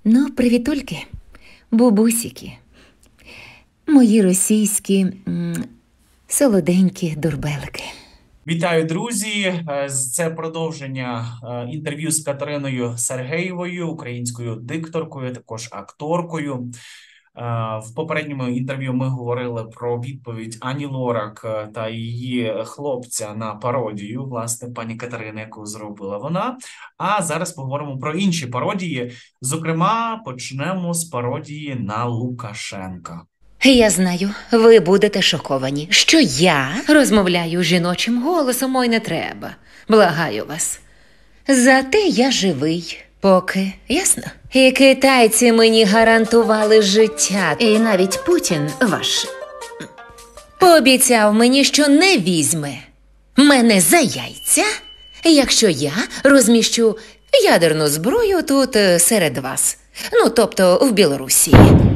Ну, привітульки, бубусіки, мої російські солоденькі дурбелики. Вітаю, друзі! Це продовження інтерв'ю з Катериною Сергеєвою, українською дикторкою, також акторкою. В попередньому інтерв'ю ми говорили про відповідь Ані Лорак та її хлопця на пародію, власне, пані Катерини, яку зробила вона. А зараз поговоримо про інші пародії. Зокрема, почнемо з пародії на Лукашенка. Я знаю, ви будете шоковані, що я розмовляю жіночим голосом, ой, не треба. Благаю вас. Зате я живий. Поки, ясно? І китайці мені гарантували життя. І навіть Путін ваш пообіцяв мені, що не візьме мене за яйця, якщо я розміщу ядерну зброю тут серед вас. Ну, тобто в Білорусі.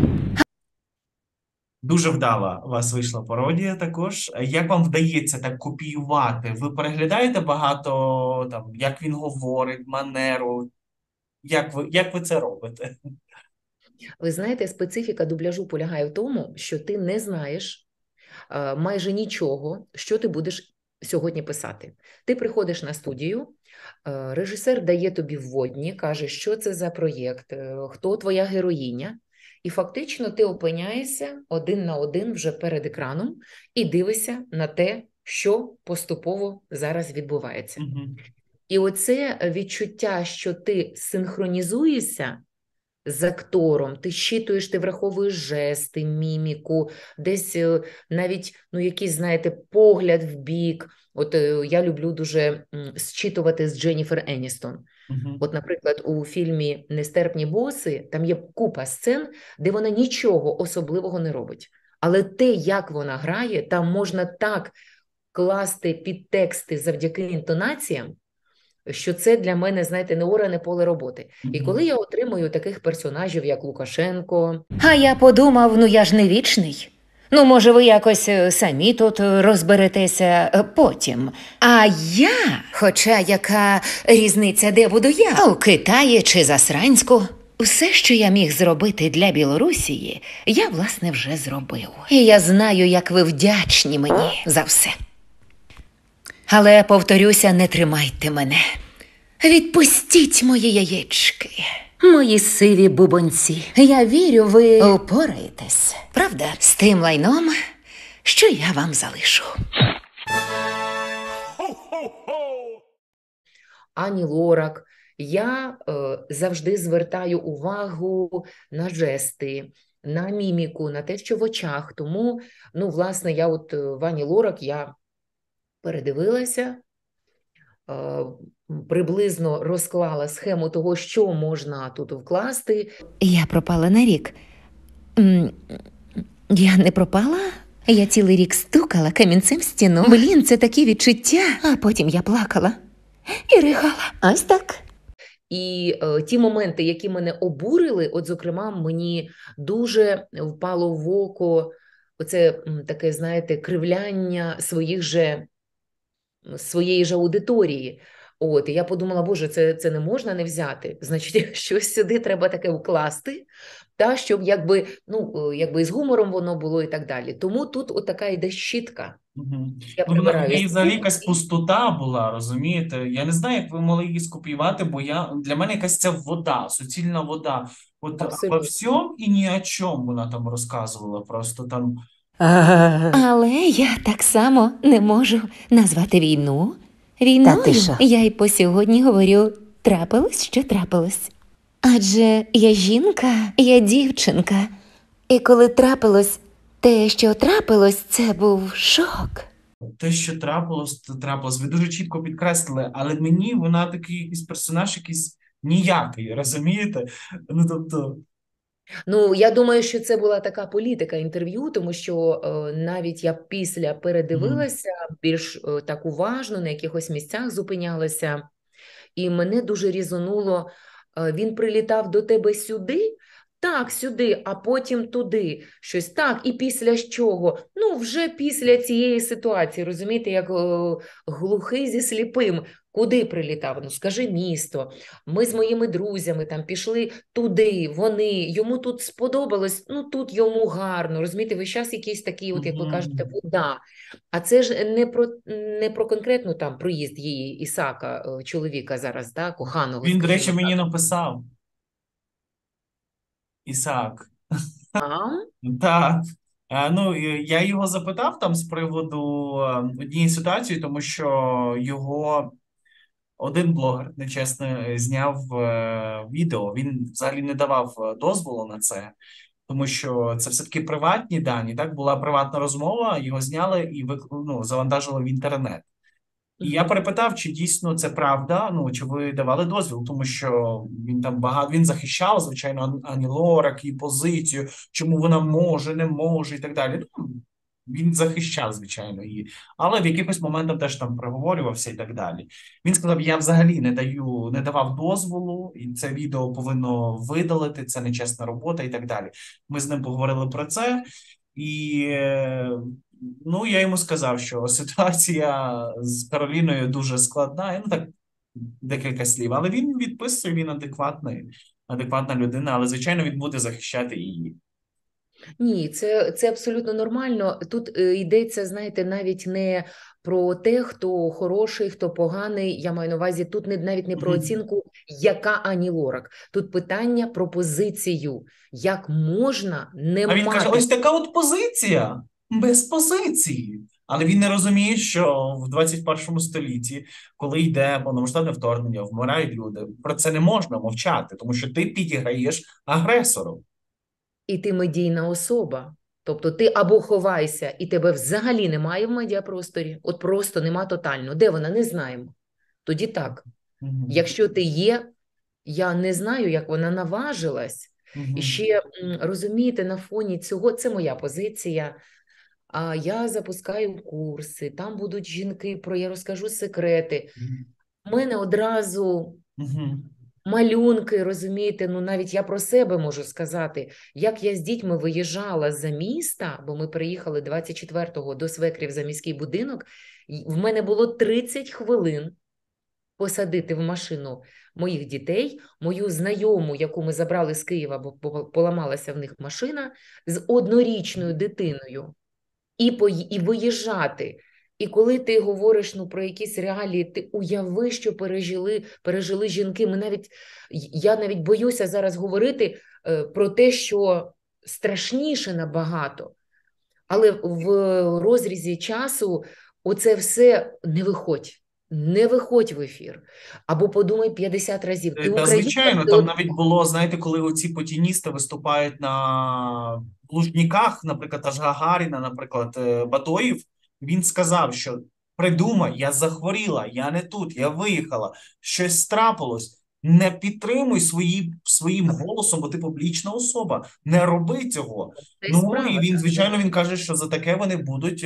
Дуже вдала у вас вийшла пародія також. Як вам вдається так копіювати? Ви переглядаєте багато, там, як він говорить, манеру? Як ви це робите? Ви знаєте, специфіка дубляжу полягає в тому, що ти не знаєш майже нічого, що ти будеш сьогодні писати. Ти приходиш на студію, режисер дає тобі вводні, каже, що це за проєкт, хто твоя героїня, і фактично ти опиняєшся один на один вже перед екраном і дивишся на те, що поступово зараз відбувається. Мгм. І оце відчуття, що ти синхронізуєшся з актором, ти щитуєш, ти враховуєш жести, міміку, десь навіть, ну, якийсь, знаєте, погляд в бік. От я люблю дуже зчитувати з Дженніфер Еністон. Мгм. От, наприклад, у фільмі «Нестерпні боси» там є купа сцен, де вона нічого особливого не робить. Але те, як вона грає, там можна так класти підтексти завдяки інтонаціям, що це для мене, знаєте, не оране поле роботи. І Мгм. коли я отримую таких персонажів, як Лукашенко, А я подумав, ну я ж не вічний. Ну, може, ви якось самі тут розберетеся потім. А я, хоча яка різниця, де буду я? У Китаї чи Засранську? Все, що я міг зробити для Білорусії, я, власне, вже зробив. І я знаю, як ви вдячні мені за все. Але, повторюся, не тримайте мене. Відпустіть мої яєчки, мої сиві бубонці. Я вірю, ви упораєтесь, правда, з тим лайном, що я вам залишу. Ані Лорак, я завжди звертаю увагу на жести, на міміку, на те, що в очах. Тому, ну, власне, я от в Ані Лорак я передивилася, приблизно розклала схему того, що можна тут вкласти. Я пропала на рік. Я не пропала? Я цілий рік стукала камінцем в стіну. Блін, це такі відчуття. А потім я плакала і ригала. Ось так. І ті моменти, які мене обурили, от, зокрема, мені дуже впало в око оце таке, знаєте, кривляння своєї ж аудиторії. От, і я подумала, боже, це не можна не взяти. Значить, щось сюди треба таке вкласти, та, щоб якби з гумором воно було і так далі. Тому тут от така йде щітка. Мгм. Я Ну, в прибираю неї взагалі стіл. якась пустота була, розумієте? Я не знаю, як ви могли її скопіювати, бо для мене якась ця вода, суцільна вода. От обо Абсолютно. всьому і ні о чому вона там розказувала. Просто там. Але я так само не можу назвати війну війною. Я й по сьогодні говорю, трапилось, що трапилось. Адже я жінка, я дівчинка. І коли трапилось те, що трапилось, це був шок. Те, що трапилось, то трапилось. Ви дуже чітко підкреслили, але мені вона такий якийсь персонаж, якийсь ніякий, розумієте? Ну, тобто, Ну, я думаю, що це була така політика інтерв'ю, тому що навіть я після мгм. передивилася більш так уважно, на якихось місцях зупинялася, і мене дуже різонуло, він прилітав до тебе сюди, так, сюди, а потім туди, щось так, і після чого? Ну, вже після цієї ситуації, розумієте, як глухий зі сліпим. Куди прилітав? Ну, скажи місто. Ми з моїми друзями там пішли туди, вони, йому тут сподобалось, ну тут йому гарно, розумієте, весь час якийсь такий, от як ви кажете, вода. А це ж не про конкретну там проїзд її, Ісака, чоловіка зараз, да, коханого. Він, до речі, скажімо мені так. написав. Ісаак. А? Так. Ну, я його запитав там з приводу однієї ситуації, тому що його один блогер нечесно зняв відео. Він взагалі не давав дозволу на це, тому що це все-таки приватні дані. Так, була приватна розмова, його зняли і завантажили в інтернет. І я перепитав, чи дійсно це правда, ну, чи ви давали дозвіл, тому що він там він захищав, звичайно, Ані Лорак, її позицію, чому вона може, не може і так далі. Ну, він захищав, звичайно, її. Але в якихось моментах теж там проговорювався і так далі. Він сказав, я взагалі не давав дозволу, і це відео повинно видалити, це нечесна робота і так далі. Ми з ним поговорили про це, і ну, я йому сказав, що ситуація з Кароліною дуже складна, ну так, декілька слів, але він відписує, він адекватна людина, але, звичайно, він буде захищати її. Ні, це абсолютно нормально. Тут йдеться, знаєте, навіть не про те, хто хороший, хто поганий. Я маю на увазі, тут навіть не про оцінку, яка Ані Лорак. Тут питання про позицію. Як можна не А він мати... каже, ось така от позиція, без позиції. Але він не розуміє, що в 21 столітті, коли йде повномасштабне вторгнення, вмирають люди, про це не можна мовчати, тому що ти підіграєш агресору. І ти медійна особа. Тобто ти або ховайся, і тебе взагалі немає в медіапросторі, от просто нема тотально. Де вона? Не знаємо. Тоді так. Якщо ти є, я не знаю, як вона наважилась. І ще, розумієте, на фоні цього, це моя позиція, а я запускаю курси, там будуть жінки, я розкажу секрети. У мене одразу... малюнки, розумієте, ну навіть я про себе можу сказати, як я з дітьми виїжджала за міста, бо ми приїхали 24-го до свекрів за міський будинок, в мене було 30 хвилин посадити в машину моїх дітей, мою знайому, яку ми забрали з Києва, бо поламалася в них машина, з однорічною дитиною, і виїжджати. І коли ти говориш про якісь реалії, ти уяви, що пережили жінки. Я навіть боюся зараз говорити про те, що страшніше набагато. Але в розрізі часу оце все не виходь в ефір. Або подумай 50 разів. Ти Та, звичайно, там навіть було, знаєте, коли оці путіністи виступають на Лужніках, наприклад, аж Гагаріна, наприклад, Бадоїв, він сказав, що придумай, я захворіла, я не тут, я виїхала, щось трапилось, не підтримуй своїм голосом, бо ти публічна особа, не роби цього. І він, звичайно, він каже, що за таке вони будуть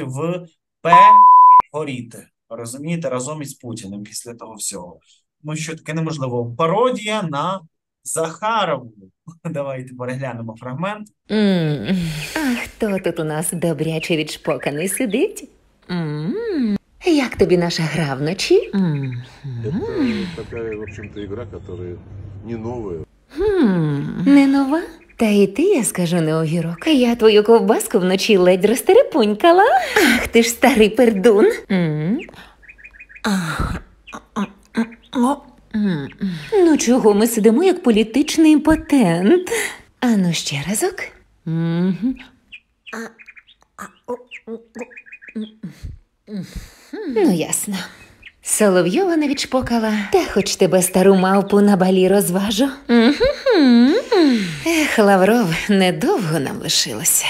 горіти, розумієте, разом із Путіним після того всього. Тому що таке неможливо. Пародія на Захарову. Давайте переглянемо фрагмент. А хто тут у нас добряче відшпоканий сидить? Як тобі наша гра вночі? Это такая, в общем-то, игра, которая не новая. Не нова? Та і ти, я скажу, не огірок. Я твою ковбаску вночі ледь розтерепунькала. Ах, ти ж старий пердун. Ну чого ми сидимо, як політичний імпотент? Ану ще разок. Ну, ясно. Соловйова не відшпокала. Та хоч тебе, стару мавпу, на балі розважу. Ех, Лавров, недовго нам лишилося.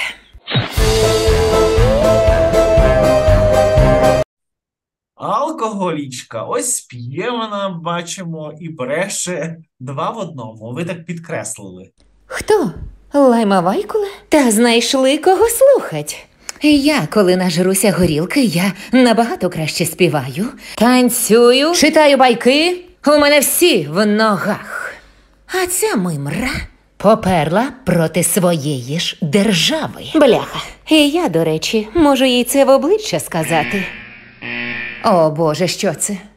Алкоголічка, ось п'є вона, бачимо, і бреше 2 в 1. Ви так підкреслили. Хто? Лайма Вайкуле? Та знайшли кого слухать. Я, коли нажируся горілки, я набагато краще співаю, танцюю, читаю байки, у мене всі в ногах. А ця мимра поперла проти своєї ж держави. Бляха. І я, до речі, можу їй це в обличчя сказати. О, Боже, що це?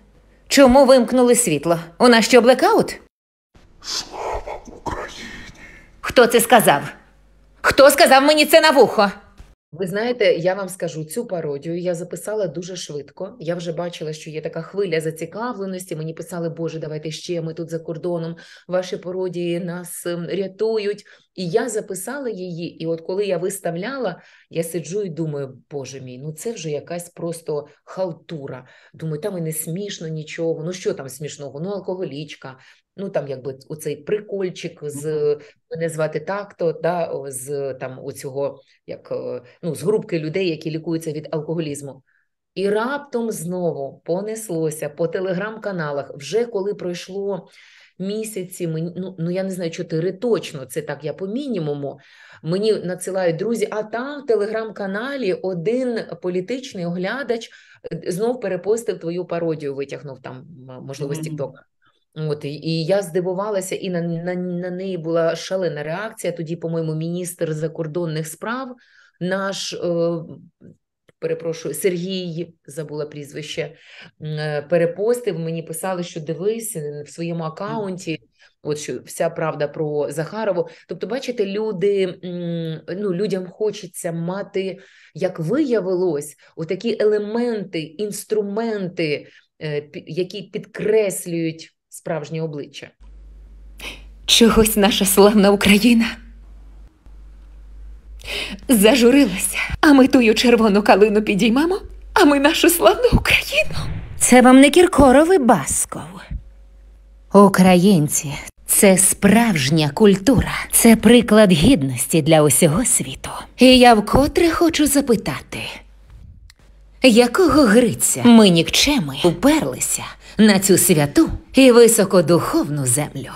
Чому вимкнули світло? У нас що, блекаут? Слава Україні! Хто це сказав? Хто сказав мені це на вухо? Ви знаєте, я вам скажу, цю пародію я записала дуже швидко. Я вже бачила, що є така хвиля зацікавленості. Мені писали, Боже, давайте ще, ми тут за кордоном, ваші пародії нас рятують. І я записала її, і от коли я виставляла, я сиджу і думаю, Боже мій, ну це вже якась просто халтура. Думаю, там і не смішно нічого, ну що там смішного, ну алкоголічка, ну там якби оцей прикольчик з, мене звати так-то, да, з там оцього, як, ну, з групки людей, які лікуються від алкоголізму. І раптом знову понеслося по телеграм-каналах, вже коли пройшло місяці, ну я не знаю, 4 точно, це так я по мінімуму, мені надсилають друзі, а там в телеграм-каналі один політичний оглядач знов перепостив твою пародію, витягнув там, можливо, з Тік-Тока. От, і я здивувалася, і на неї була шалена реакція. Тоді, по-моєму, міністр закордонних справ, наш, перепрошую, Сергій, забула прізвище, перепостив, мені писали, що дивись в своєму акаунті, от що вся правда про Захарову. Тобто, бачите, люди, ну, людям хочеться мати, як виявилось, отакі елементи, інструменти, які підкреслюють справжнє обличчя. Чогось наша славна Україна зажурилася, а ми тую червону калину підіймемо, а ми нашу славну Україну. Це вам не Кіркоров і Басков. Українці – це справжня культура, це приклад гідності для усього світу. І я вкотре хочу запитати, якого Гриця ми нікчеми уперлися на цю святу і високодуховну землю?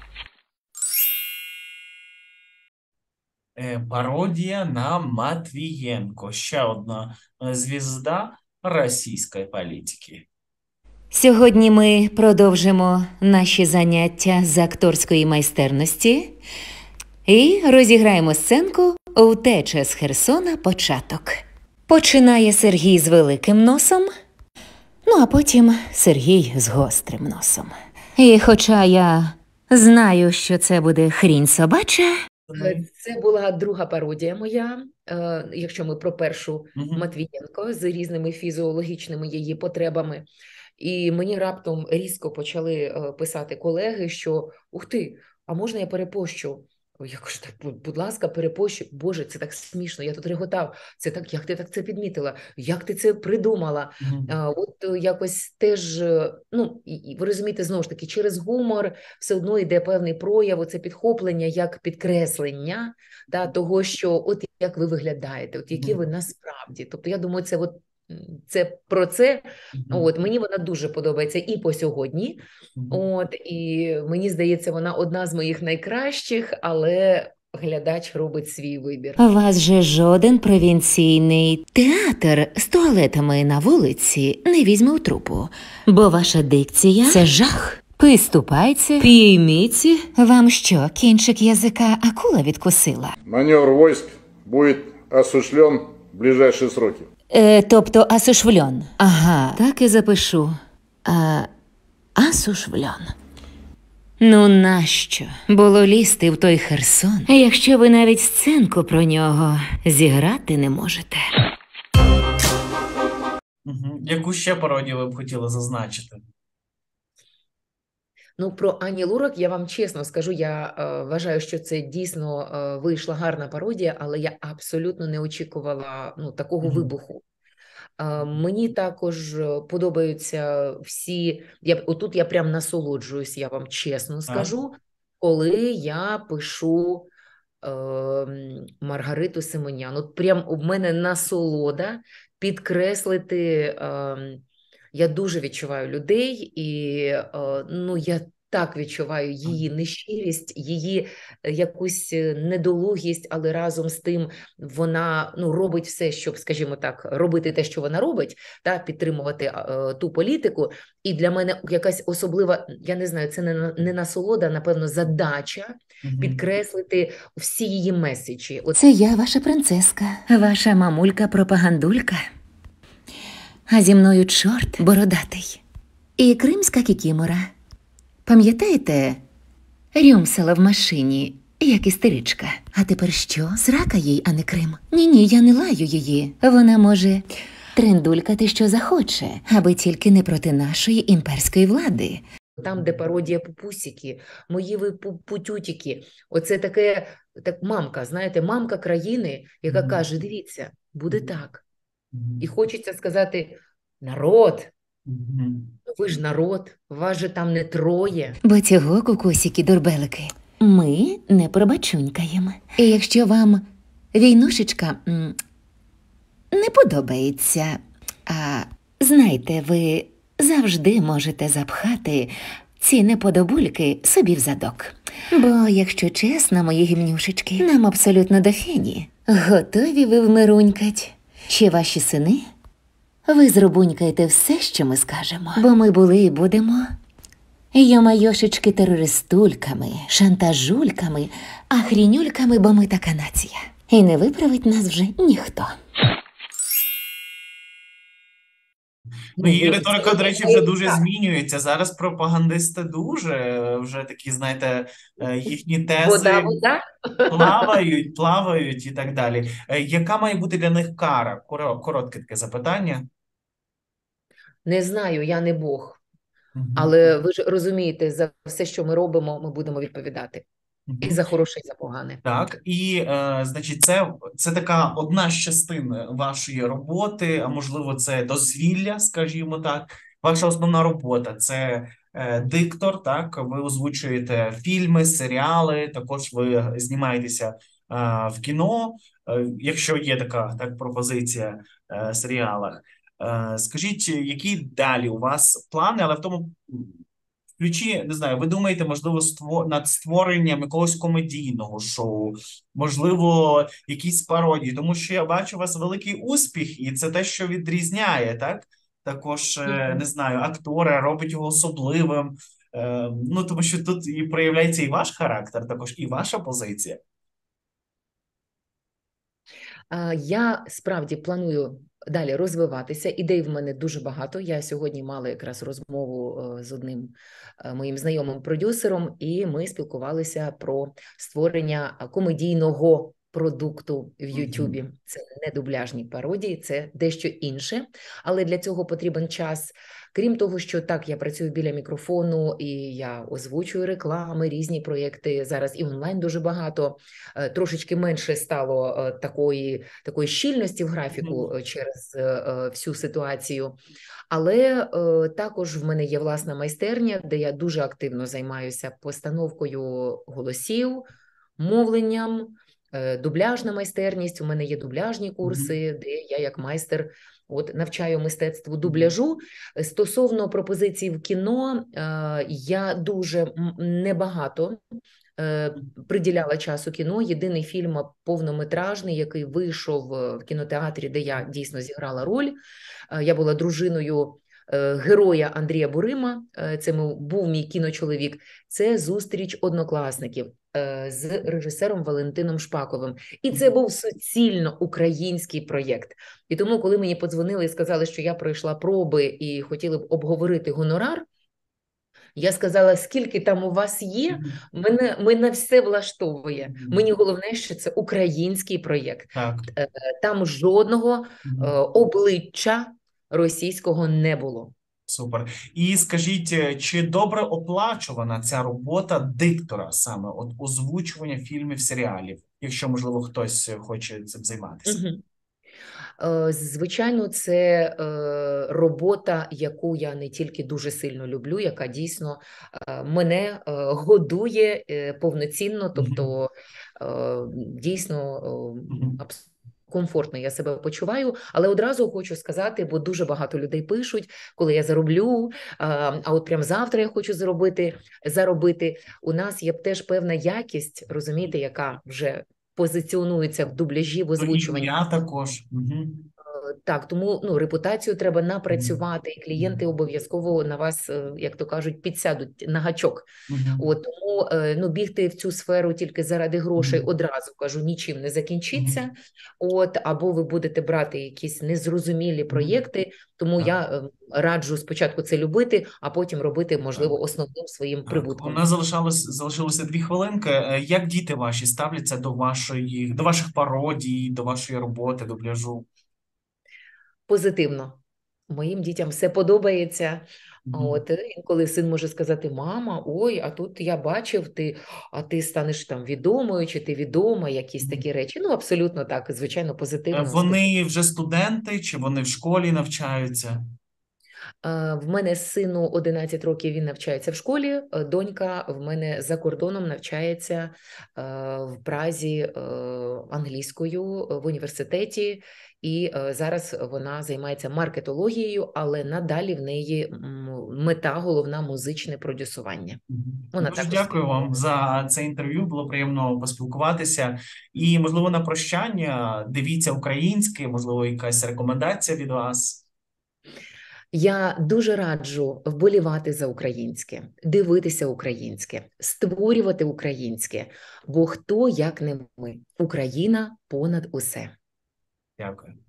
Пародія на Матвієнко. Ще одна звізда російської політики. Сьогодні ми продовжимо наші заняття з акторської майстерності і розіграємо сценку «Втеча з Херсона. Початок». Починає Сергій з великим носом, ну а потім Сергій з гострим носом. І хоча я знаю, що це буде хрінь собача... Це була друга пародія моя, якщо ми про першу Матвієнко з різними фізіологічними її потребами. І мені раптом різко почали писати колеги, що «Ух ти, а можна я перепощу?» Я кажу, так, будь ласка, перепощу. Боже, це так смішно, я тут реготав. Це так, як ти так це підмітила? Як ти це придумала? От якось теж, ну, і ви розумієте, знову ж таки, через гумор все одно йде певний прояв, це підхоплення, як підкреслення того, що от як ви виглядаєте, от які ви насправді. Тобто, я думаю, це от це про це. От, мені вона дуже подобається і по сьогодні. От, і мені здається, вона одна з моїх найкращих, але глядач робить свій вибір. Вас же жоден провінційний театр з туалетами на вулиці не візьме у трупу, бо ваша дикція – це жах. Приступайте, пійміться. Вам що, кінчик язика акула відкусила? Маневр войск будет осуществлен в ближайшие сроки. Тобто осушвльон. Ага, так і запишу. Осушвльон. Ну нащо було лізти в той Херсон, якщо ви навіть сценку про нього зіграти не можете? Яку ще пародію ви б хотіли зазначити? Ну, про Ані Лорак я вам чесно скажу, я вважаю, що це дійсно вийшла гарна пародія, але я абсолютно не очікувала такого вибуху. Мені також подобаються всі, отут я прям насолоджуюсь, я вам чесно скажу, коли я пишу Маргариту Симонян. От прям у мене насолода підкреслити, я дуже відчуваю людей, і я так відчуваю її нещирість, її якусь недолугість, але разом з тим вона робить все, щоб, скажімо так, робити те, що вона робить, та підтримувати ту політику. І для мене якась особлива, я не знаю, це не насолода, напевно, задача підкреслити всі її меседжі. Це я, ваша принцеска, ваша мамулька-пропагандулька. А зі мною чорт бородатий. і кримська кікімора. Пам'ятаєте, рюмсала в машині, як істеричка. А тепер що? Срака їй, а не Крим. Ні, я не лаю її. Вона може трендулькати, що захоче, аби тільки не проти нашої імперської влади. Там, де пародія пупусики, мої ви путютики. Оце таке, так мамка, знаєте, мамка країни, яка каже, дивіться, буде так. І хочеться сказати, народ, ви ж народ, вас же там не троє. Бо цього, кукусики-дурбелики, ми не пробачунькаємо. І якщо вам війнушечка не подобається, а знайте, ви завжди можете запхати ці неподобульки собі в задок. Бо, якщо чесно, мої гімнюшечки, нам абсолютно до фені. Готові ви вмирунькать? Чи ваші сини? Ви зрубунькаєте все, що ми скажемо. Бо ми були і будемо йомайошечки терористульками, шантажульками, ахрінюльками, бо ми така нація. І не виправить нас вже ніхто. Ну, і риторика, до речі, вже дуже змінюється. Зараз пропагандисти дуже, вже такі, знаєте, їхні тези плавають і так далі. Яка має бути для них кара? Коротке таке запитання. Не знаю, я не Бог. Але ви ж розумієте, за все, що ми робимо, ми будемо відповідати. І за хороше, і за погане. Так, і, значить, це така одна з частин вашої роботи, а можливо, це дозвілля, скажімо так. Ваша основна робота – це диктор, так? Ви озвучуєте фільми, серіали, також ви знімаєтеся в кіно, якщо є така пропозиція в серіалах. Скажіть, які далі у вас плани, але в тому ключі, не знаю, ви думаєте, можливо, над створенням якогось комедійного шоу, можливо, якісь пародії, тому що я бачу у вас великий успіх, і це те, що відрізняє, так? Також, не знаю, актора, робить його особливим, ну, тому що тут і проявляється і ваш характер, також і ваша позиція. Я справді планую далі розвиватися. Ідей в мене дуже багато. Я сьогодні мала якраз розмову з одним моїм знайомим продюсером, і ми спілкувалися про створення комедійного продукту в Ютубі. Це не дубляжні пародії, це дещо інше, але для цього потрібен час. Крім того, що так, я працюю біля мікрофону, і я озвучую реклами, різні проєкти, зараз і онлайн дуже багато, трошечки менше стало такої щільності в графіку через всю ситуацію. Але також в мене є власна майстерня, де я дуже активно займаюся постановкою голосів, мовленням, дубляжна майстерність, у мене є дубляжні курси, де я як майстер навчаю мистецтву дубляжу. Стосовно пропозицій в кіно, я дуже небагато приділяла часу кіно. Єдиний фільм повнометражний, який вийшов в кінотеатрі, де я дійсно зіграла роль. Я була дружиною героя Андрія Бурима, це був мій кіночоловік, це «Зустріч однокласників» з режисером Валентином Шпаковим. І це був суцільно український проєкт. І тому, коли мені подзвонили і сказали, що я пройшла проби і хотіли б обговорити гонорар, я сказала, скільки там у вас є, мене все влаштовує. Мені головне, що це український проєкт. Там жодного обличчя російського не було. Супер. І скажіть, чи добре оплачувана ця робота диктора саме, озвучування фільмів, серіалів, якщо, можливо, хтось хоче цим займатися? Звичайно, це робота, яку я не тільки дуже сильно люблю, яка дійсно мене годує повноцінно, тобто дійсно комфортно я себе почуваю, але одразу хочу сказати, бо дуже багато людей пишуть, коли я зароблю, а от прям завтра я хочу заробити. У нас є теж певна якість, розумієте, яка вже позиціонується в дубляжі, в озвучуванні. Я також. Так, тому репутацію треба напрацювати, і клієнти обов'язково на вас, як то кажуть, підсядуть на гачок. Тому бігти в цю сферу тільки заради грошей, одразу кажу, нічим не закінчиться. Або ви будете брати якісь незрозумілі проєкти, тому я раджу спочатку це любити, а потім робити, можливо, основним своїм У прибутком. нас залишилося 2 хвилинки. Як діти ваші ставляться до ваших пародій, до вашої роботи, дубляжу? Позитивно. Моїм дітям все подобається. Інколи син може сказати: мама, ой, а тут я бачив, ти станеш там відомою, чи ти відома, якісь такі речі. Абсолютно так, звичайно, позитивно. Вони вже студенти, чи вони в школі навчаються? В мене сину 11 років, він навчається в школі, донька в мене за кордоном навчається в Празі англійською в університеті, і зараз вона займається маркетологією, але надалі в неї мета головна – музичне продюсування. Дуже дякую вам за це інтерв'ю, було приємно поспілкуватися. І, можливо, на прощання дивіться українське, можливо, якась рекомендація від вас? Я дуже раджу вболівати за українське, дивитися українське, створювати українське, бо хто, як не ми. Україна понад усе. Дякую.